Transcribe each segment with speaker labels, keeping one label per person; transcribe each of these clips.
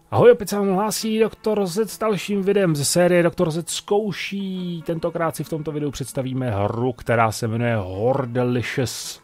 Speaker 1: Ahoj, opět se vám hlásí Doktor Z s dalším videem ze série Doktor Z zkouší. Tentokrát si v tomto videu představíme hru, která se jmenuje Hordelicious.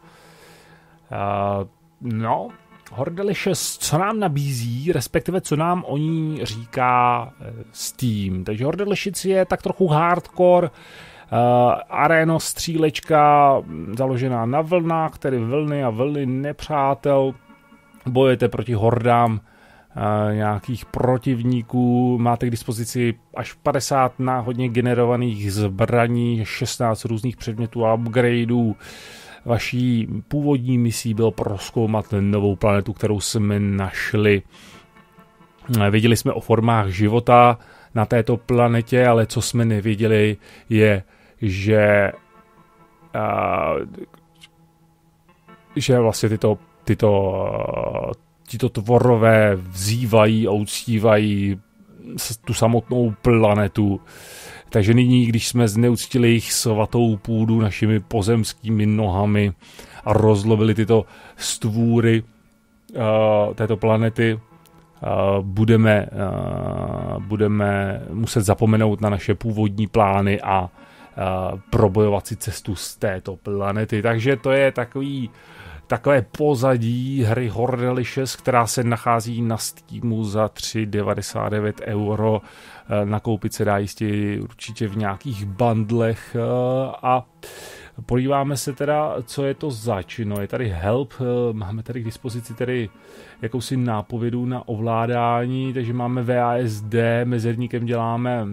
Speaker 1: Hordelicious, co nám nabízí, respektive co nám o ní říká Steam. Takže Hordelicious je tak trochu hardcore, arena střílečka založená na vlnách, tedy vlny a vlny nepřátel. Bojujete proti hordám nějakých protivníků, máte k dispozici až 50 náhodně generovaných zbraní, 16 různých předmětů a upgradeů. Vaší původní misí bylo prozkoumat novou planetu, kterou jsme našli. Věděli jsme o formách života na této planetě, ale co jsme nevěděli je, že vlastně tito tvorové vzývají a uctívají tu samotnou planetu. Takže nyní, když jsme zneuctili jejich svatou půdu našimi pozemskými nohami a rozlovili tyto stvůry této planety, budeme muset zapomenout na naše původní plány a probojovat si cestu z této planety. Takže to je takové pozadí hry Hordelicious, která se nachází na Steamu za 3,99 €. Nakoupit se dá jistě určitě v nějakých bundlech a podíváme se teda, co je to zač. No, je tady help, máme tady k dispozici tady jakousi nápovědu na ovládání, takže máme VASD, mezerníkem děláme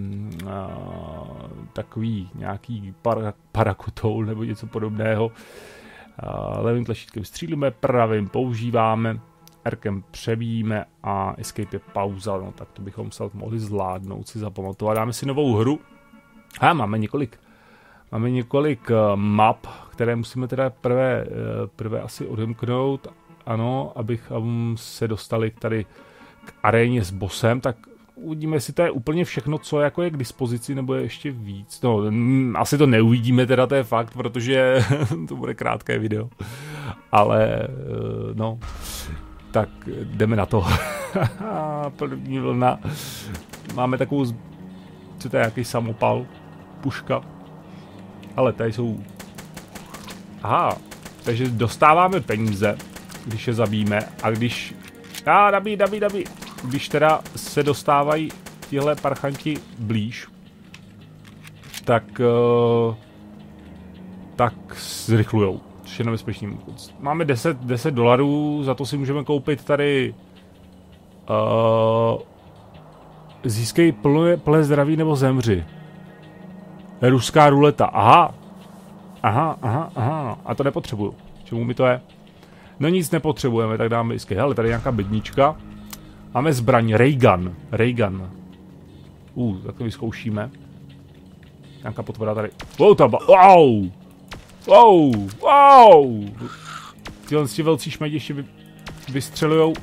Speaker 1: takový nějaký parakotoul nebo něco podobného. Levým tlačítkem střílíme, pravým používáme, Rkem přebíjíme a escape je pauza, no tak to bychom se mohli zvládnout, si zapamatovat. Dáme si novou hru. Máme několik map, které musíme teda prvé asi odemknout, ano, abychom se dostali tady k aréně s bossem, tak uvidíme, jestli to je úplně všechno, co jako je k dispozici, nebo je ještě víc. No, asi to neuvidíme teda, to je fakt, protože to bude krátké video. Ale, no, tak jdeme na to. První vlna. Máme takovou, co to je, jaký samopal, puška. Ale tady jsou... Aha, takže dostáváme peníze, když je zabijíme a když... Dabí. Když teda se dostávají tihle parchanti blíž, tak zrychlujou, což je nebezpečný. Máme $10, za to si můžeme koupit tady získej plné zdraví nebo zemři. Ruská ruleta, aha, a to nepotřebuju. Čemu mi to je? No nic nepotřebujeme, tak dáme escape. Hele, tady je nějaká bednička. Máme zbraň, Raygun. Tak to vyzkoušíme. Nějaká potvoda tady. Wow! Tyhle velcí šmejdi ještě vystřelujou.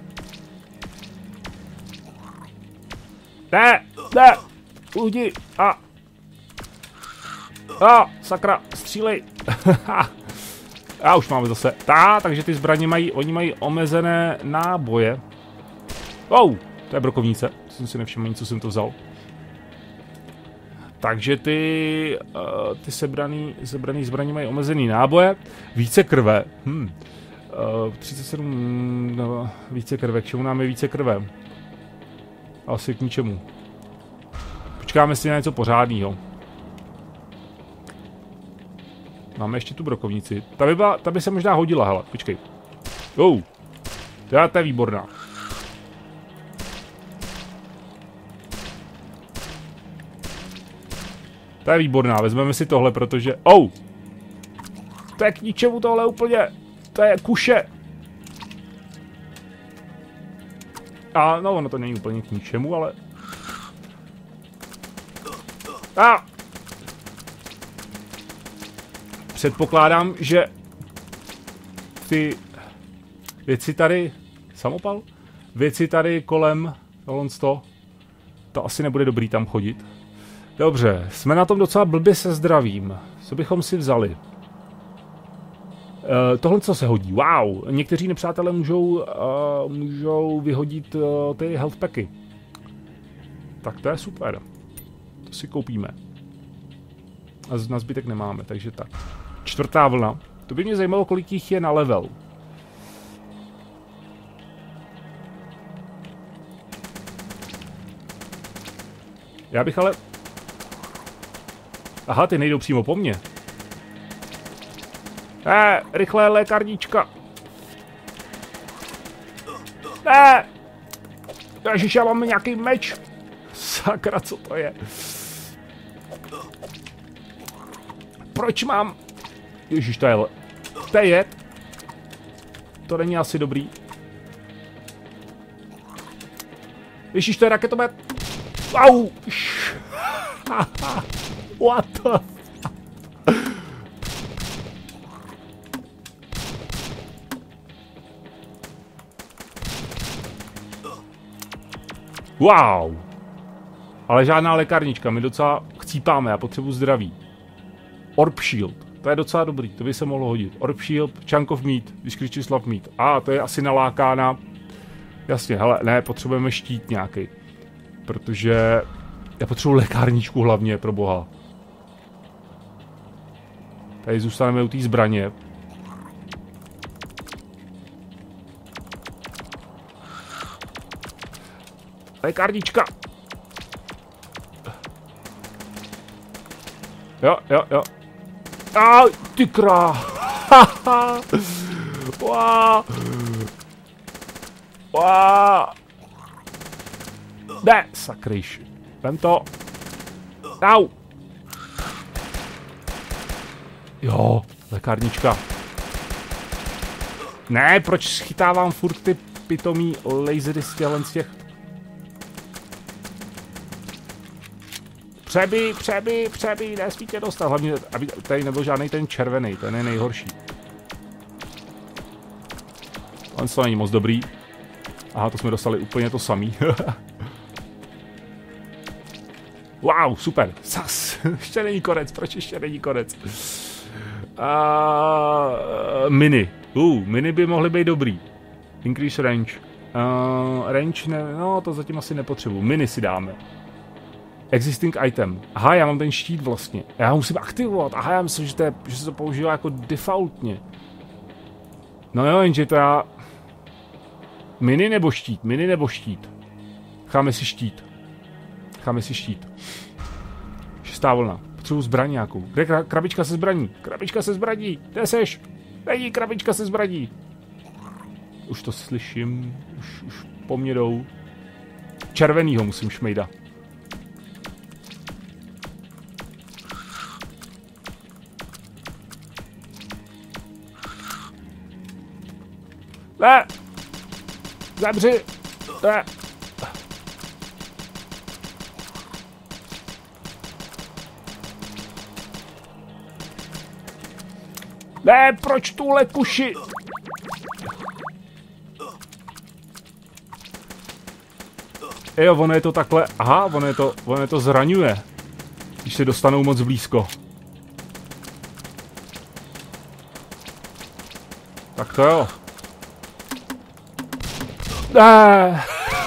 Speaker 1: Ne! Ujdi! Sakra, střílej! Už máme zase. Takže ty zbraně oni mají omezené náboje. To je brokovnice. Jsem si nevšiml, co jsem to vzal. Takže ty sebraný zbraně mají omezený náboje. Více krve. 37 více krve. K čemu nám je více krve? Asi k ničemu. Počkáme si na něco pořádného. Máme ještě tu brokovnici. Ta by se možná hodila, hele, počkej. To je výborná. To je výborná, vezmeme si tohle, protože... To je k ničemu tohle úplně. To je kuše. Ono to není úplně k ničemu, ale... Předpokládám, že ty věci tady... Samopal? Věci tady kolem to asi nebude dobrý tam chodit. Dobře, jsme na tom docela blbě se zdravím. Co bychom si vzali? Tohle co se hodí, wow, někteří nepřátelé můžou vyhodit ty health packy. Tak to je super, to si koupíme. A na zbytek nemáme, takže tak. 4. vlna, to by mě zajímalo, kolik jich je na level. Já bych ale... Aha, ty nejdou přímo po mně. Rychlé lékárnička. Ježiš, já mám nějaký meč. Sakra, co to je? Proč mám... Ježiš, to je jed. To není asi dobrý. Ježiš, to je raketomet. Au! What the... Wow! Ale žádná lékárnička, my docela chcípáme, já potřebuji zdraví. Orb Shield, to je docela dobrý, to by se mohlo hodit. Orb Shield, Chunk of Meat, Discretion Meat. To je asi nalákána. Jasně, hele, ne, potřebujeme štít nějaký. Protože já potřebuji lékárničku hlavně, pro boha. Tady zůstaneme u té zbraně. Lékárnička! Jo. Ty krá! Ne, sakryš. Vem to. Au! Jo, lékárnička. Ne, proč schytávám furt ty pitomý lasery z těch... Přebij, nesmí tě dostat. Hlavně, aby tady nebyl žádný ten červený, ten je nejhorší. On to není moc dobrý. Aha, to jsme dostali úplně to samý. Wow, super. Sas. Ještě není konec, proč ještě není konec? Mini. Mini by mohly být dobrý. Increase range. Range ne, no to zatím asi nepotřebuji. Mini si dáme. Existing item. Aha, já mám ten štít vlastně. Já ho musím aktivovat. Aha, já myslím, že se to používá jako defaultně. No jo, jenže to já... Mini nebo štít? Mini nebo štít? Cháme si štít. 6. vlna. Potřebuji zbraň nějakou. Kde je krabička se zbraní? Krabička se zbraní. Kde seš? Není krabička se zbraní. Už to slyším. Už po mně jdou. Červenýho musím šmejdat. Ne! Zemři! Ne! Ne, proč tuhle kuši? Jo, ono je to takhle, aha, ono je to zraňuje, když se dostanou moc blízko. Tak to jo. Ne.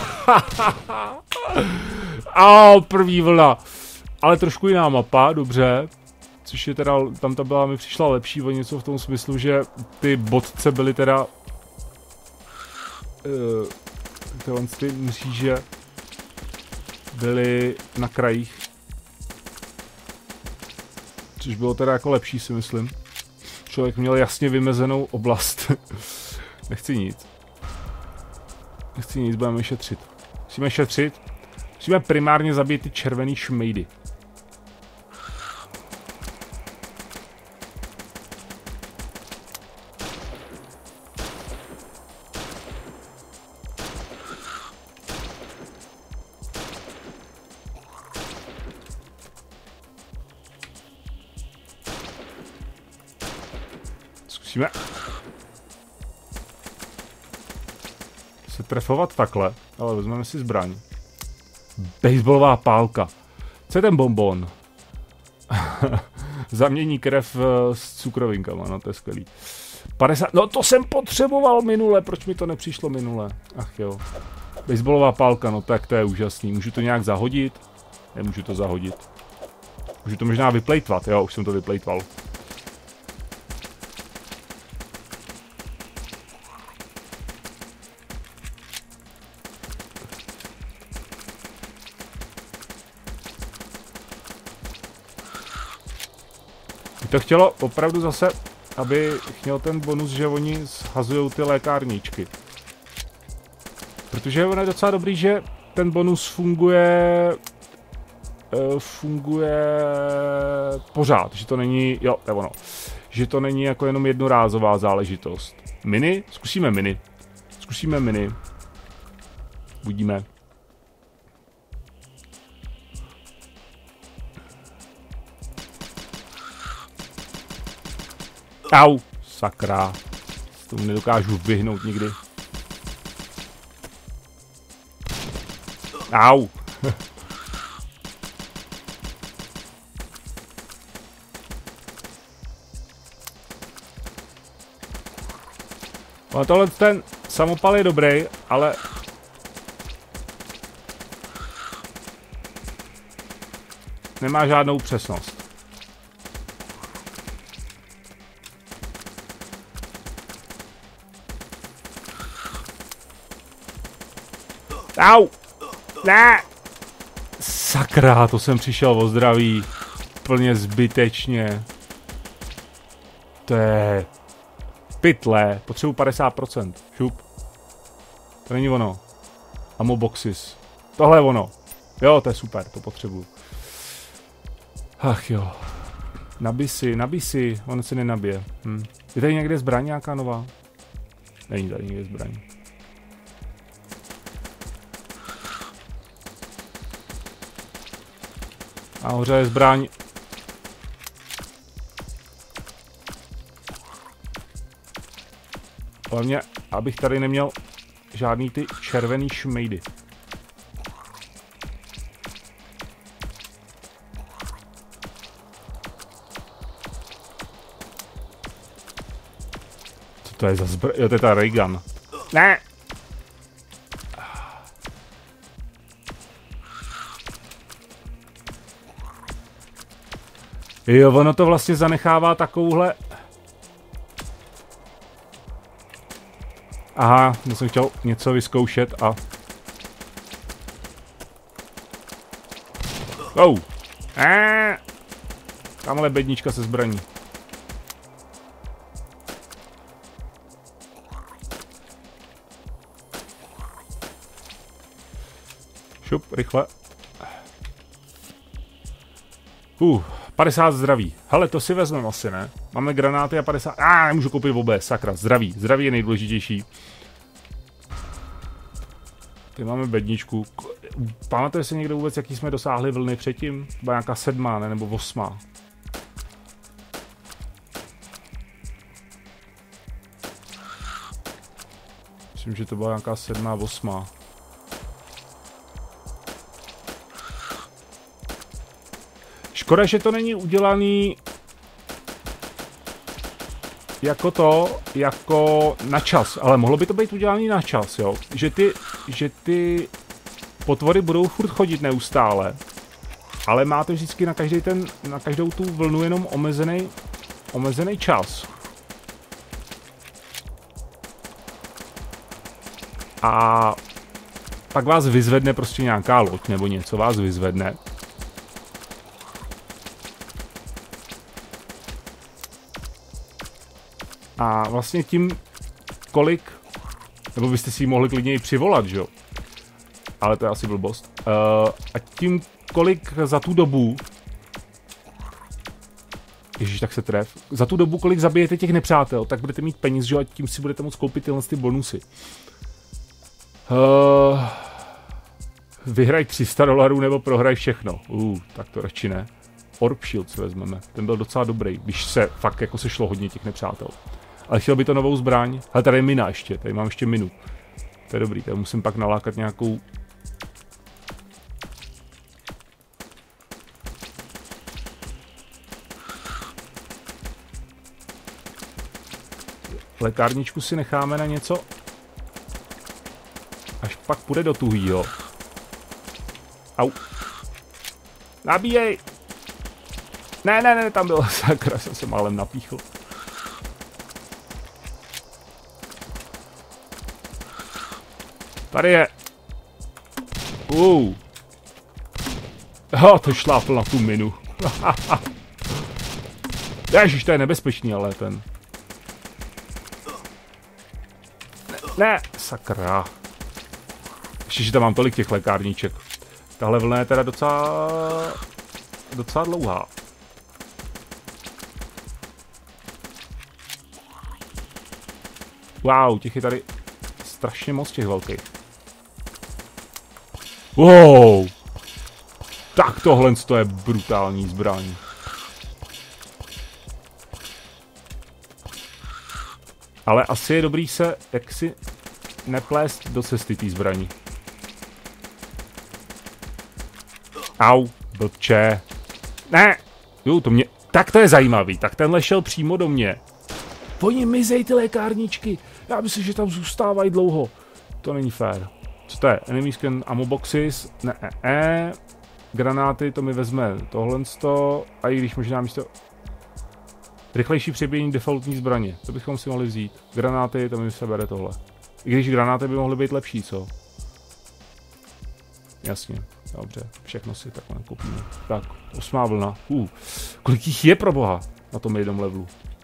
Speaker 1: První vlna. Ale trošku jiná mapa, dobře. Což je teda, tam ta byla, mi přišla lepší o něco v tom smyslu, že ty bodce byly teda... ty mříže byly na krajích. Což bylo teda jako lepší, si myslím. Člověk měl jasně vymezenou oblast. Nechci nic, budeme šetřit. Musíme primárně zabít ty červený šmejdy. Zkusíme se trefovat takhle, ale vezmeme si zbraň. Baseballová pálka. Co je ten bonbon? Zamění krev s cukrovinkama, no to je skvělý. 50, no to jsem potřeboval minule, proč mi to nepřišlo minule? Ach jo. Baseballová pálka, no tak to je úžasný. Můžu to nějak zahodit? Nemůžu to zahodit. Můžu to možná vyplejtvat, jo, už jsem to vyplejtval. By to chtělo opravdu zase, aby měl ten bonus, že oni shazujou ty lékárničky. Protože ono je docela dobrý, že ten bonus funguje pořád, že to není, jo, to je ono, že to není jako jenom jednorázová záležitost. Mini? Zkusíme mini. Zkusíme mini. Uvidíme. Au, sakra. Tomu nedokážu vyhnout nikdy. Au. Ale tohle ten samopal je dobrý, ale nemá žádnou přesnost. Au! Ne! Sakra, to jsem přišel o zdraví. Plně zbytečně. To je pytle. Potřebuji 50%. Šup. To není ono. Ammo boxes. Tohle je ono. Jo, to je super, to potřebuji. Ach jo. Nabij si. On se nenabije. Je tady někde zbraň nějaká nová? Není tady někde zbraň. A hoře je zbraň. Hlavně, abych tady neměl žádný ty červený šmejdy. Co to je za zbraň? Jo, to je ta ray gun. Ne! Jo, ono to vlastně zanechává takovouhle... Aha, já jsem chtěl něco vyzkoušet a... Oh! Tamhle bednička se zbraní. Šup, rychle. 50 zdraví. Hele, to si vezmeme asi, ne? Máme granáty a 50... nemůžu koupit obé, sakra. Zdraví. Zdraví je nejdůležitější. Tady máme bedničku. Pamatuje si někdo vůbec, jaký jsme dosáhli vlny předtím? Byla nějaká 7, ne? Nebo 8. Myslím, že to byla nějaká 7, 8. Škoda, že to není udělaný jako na čas, ale mohlo by to být udělaný na čas, jo. Že ty potvory budou furt chodit neustále, ale máte vždycky na každou tu vlnu jenom omezený čas. A pak vás vyzvedne prostě nějaká loď nebo něco vás vyzvedne. A vlastně tím, kolik, nebo byste si ji mohli klidně i přivolat, že jo? Ale to je asi blbost. A tím, kolik za tu dobu, ježiš, tak se tref, za tu dobu, kolik zabijete těch nepřátel, tak budete mít peníz, že jo? A tím si budete moct koupit tyhle ty bonusy. Vyhraj $300 nebo prohraj všechno. Tak to radši ne. Orb Shield si vezmeme, ten byl docela dobrý, když se fakt jako sešlo hodně těch nepřátel. Ale chtěl by to novou zbraň. Ale tady je mina ještě, tady mám ještě minu. To je dobrý, tady musím pak nalákat nějakou... Lékárničku si necháme na něco, až pak půjde do tuhýho. Au. Nabíjej! Ne, tam bylo sakra, jsem se málem napíchl. Tady je. To šlápl na tu minu. Ježiš, to je nebezpečný, ale ten. Ne, sakra. Ještě, že tam mám tolik těch lékárníček. Tahle vlna je teda docela dlouhá. Wow, těch je tady strašně moc těch velkých. Wow! Tak tohle je brutální zbraň. Ale asi je dobrý se jaksi neplést do cesty té zbraní. Au, blbče. Ne! To mě... Tak to je zajímavý, tak tenhle šel přímo do mě. Oni mizej ty lékárničky. Já myslím, že tam zůstávají dlouho. To není fér. Co to je? Enemy scan ammo boxes. Ne. Granáty, to mi vezme tohle. A i když možná místo... Rychlejší přebíjení defaultní zbraně. To bychom si mohli vzít. Granáty, to mi se bere tohle. I když granáty by mohly být lepší, co? Jasně. Dobře, všechno si takhle koupíme. Tak, 8. vlna. Kolik jich je pro boha na tom jednom levelu?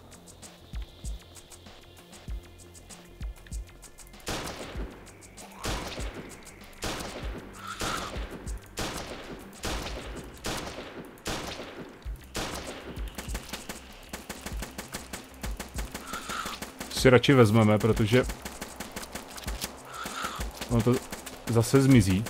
Speaker 1: Si radši vezmeme, protože ono to zase zmizí.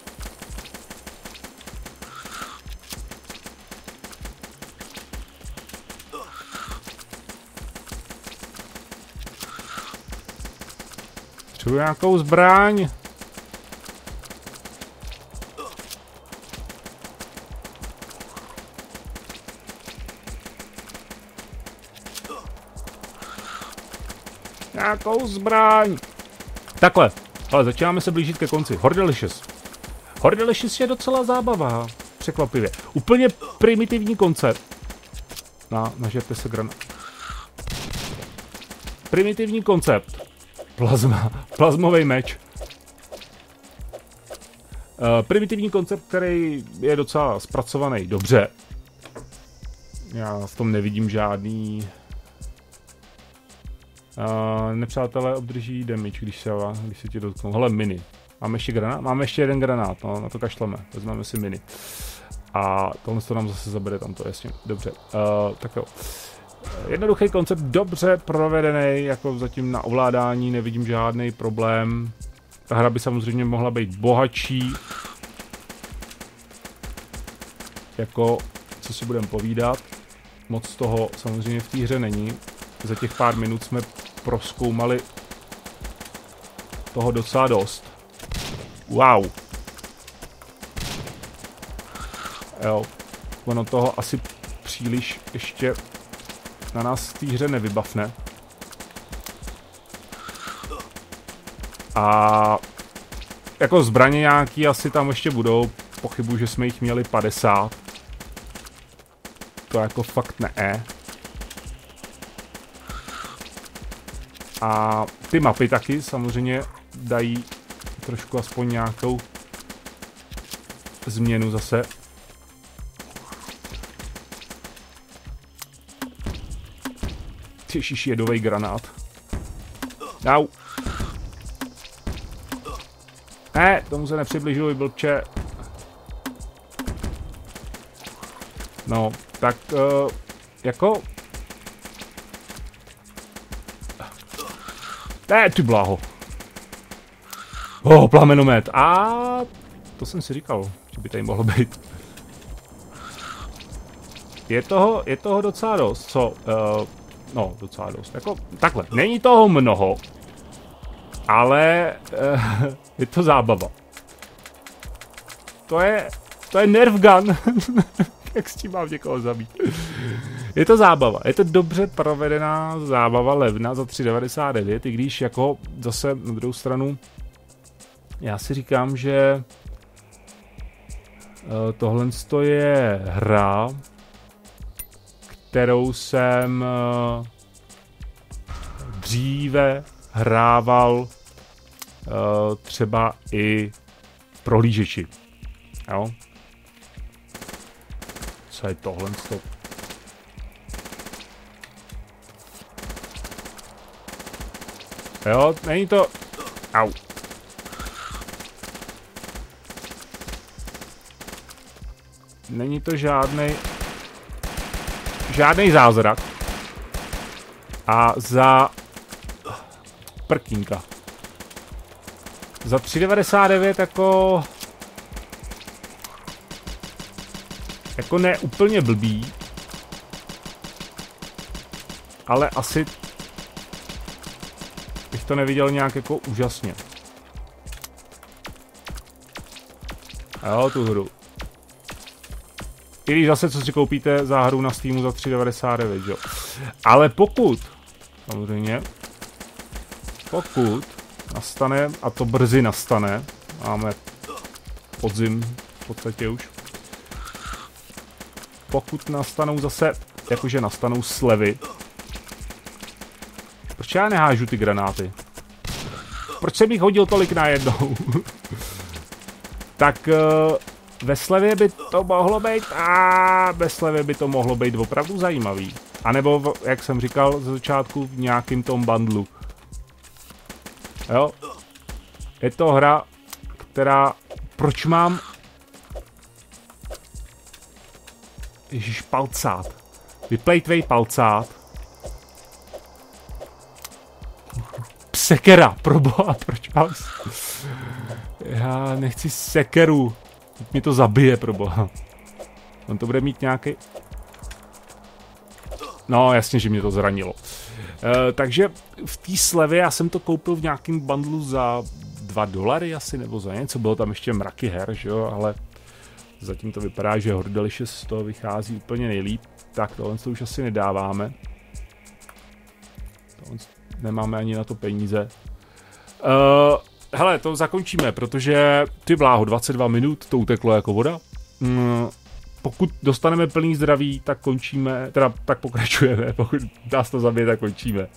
Speaker 1: Potřebuji nějakou zbraň. Nějakou zbraň. Takhle. Ale začínáme se blížit ke konci. Hordelicious. Hordelicious je docela zábava. Překvapivě. Úplně primitivní koncept. Nažerte se granát. Primitivní koncept. Plazmový meč. Primitivní koncept, který je docela zpracovaný dobře. Já v tom nevidím žádný... nepřátelé obdrží damage, když se tě dotknou. Hele, mini. Máme ještě granát? Máme ještě jeden granát, no, na to kašleme. Vezmeme si mini. A tohle to nám zase zabere tamto, jasně. Dobře, tak jo. Jednoduchý koncept, dobře provedený, jako zatím na ovládání nevidím žádný problém. Ta hra by samozřejmě mohla být bohatší. Jako, co si budeme povídat. Moc toho samozřejmě v té hře není. Za těch pár minut jsme prozkoumali toho docela dost. Wow. Jo, ono toho asi příliš ještě na nás v té hře nevybavne. A jako zbraně nějaký asi tam ještě budou. Pochybuji, že jsme jich měli 50. To jako fakt ne. A ty mapy taky samozřejmě dají trošku aspoň nějakou změnu zase. Ježiš, jedovej granát. Au. Ne, tomu se nepřibližuj, blbče. No, tak jako... Ne, ty bláho. Plamenomet. A to jsem si říkal, že by tady mohlo být. Je toho docela dost, co? No, docela dost. Jako, takhle, není toho mnoho, ale je to zábava. To je nerf gun. Jak s tím mám někoho zabít. Je to zábava, je to dobře provedená zábava, levná za 3,99, i když jako zase na druhou stranu já si říkám, že tohle je hra, kterou jsem dříve hrával třeba i v prohlížeči. Jo? Co je tohle? Jo, není to... Au. Není to žádnej zázrak. A za prkínka. Za 3,99 jako ne úplně blbý, ale asi bych to neviděl nějak jako úžasně. Jo, tu hru. I když zase, co si koupíte za hru na Steamu za 3,99, jo. Ale pokud, samozřejmě, pokud nastane, a to brzy nastane, máme podzim v podstatě už, pokud nastanou zase, jakože nastanou slevy, proč já nehážu ty granáty? Proč jsem jich hodil tolik najednou? Tak ve slevě by to mohlo být, a bez slevy by to mohlo být opravdu zajímavý. A nebo, jak jsem říkal ze začátku, v nějakým tom bundlu. Jo? Je to hra, která... Proč mám... Ježiš, palcát. Vyplejtvej palcát. Sekera, proboha, proč mám... Já nechci sekeru. Mě to zabije, proboha. On to bude mít nějaký... No, jasně, že mě to zranilo. Takže v té slevě já jsem to koupil v nějakém bundlu za $2 asi, nebo za něco. Bylo tam ještě mraky her, že jo, ale zatím to vypadá, že Horde Delicious z toho vychází úplně nejlíp. Tak tohle to už asi nedáváme. Tohle nemáme ani na to peníze. Hele, to zakončíme, protože ty bláho, 22 minut, to uteklo jako voda. Pokud dostaneme plný zdraví, tak končíme, teda tak pokračujeme, pokud nás to zabije, tak končíme.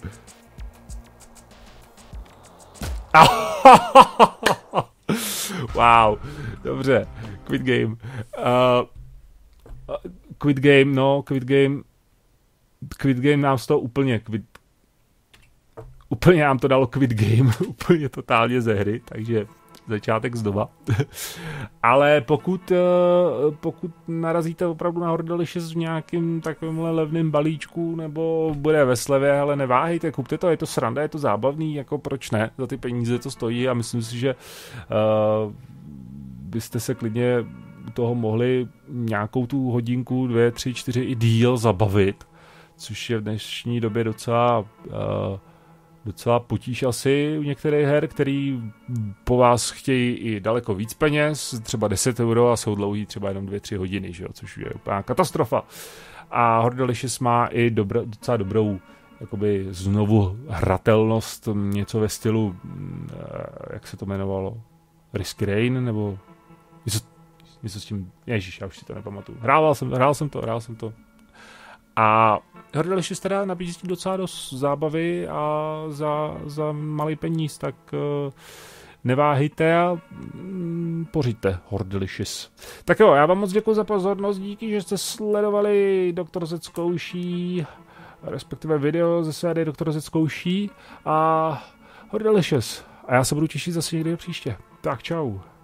Speaker 1: Wow, dobře, quit game. Quit game nám z toho úplně úplně nám to dalo quit game, úplně totálně ze hry, takže začátek znova. Ale pokud narazíte opravdu na Horde Delicious v nějakým takovémhle levným balíčku, nebo bude ve slevě, ale neváhejte, kupte to, je to sranda, je to zábavný, jako proč ne, za ty peníze to stojí a myslím si, že byste se klidně toho mohli nějakou tu hodinku, 2, 3, 4 i díl zabavit, což je v dnešní době docela potíž asi u některých her, který po vás chtějí i daleko víc peněz, třeba 10 euro a jsou dlouhý třeba jenom 2-3 hodiny, že jo, což je úplná katastrofa. A Horde Delicious má i docela dobrou jakoby znovu hratelnost, něco ve stylu, jak se to jmenovalo, Risky Rain, nebo něco s tím, ježiš, já už si to nepamatuju. Hrál jsem to. A Horde Delicious teda nabízí docela dost zábavy a za malý peníz, tak neváhejte a pořiďte Horde Delicious. Tak jo, já vám moc děkuji za pozornost, díky, že jste sledovali Dr. Z zkouší, respektive video ze série Dr. Z zkouší a Horde Delicious. A já se budu těšit zase někdy příště. Tak čau.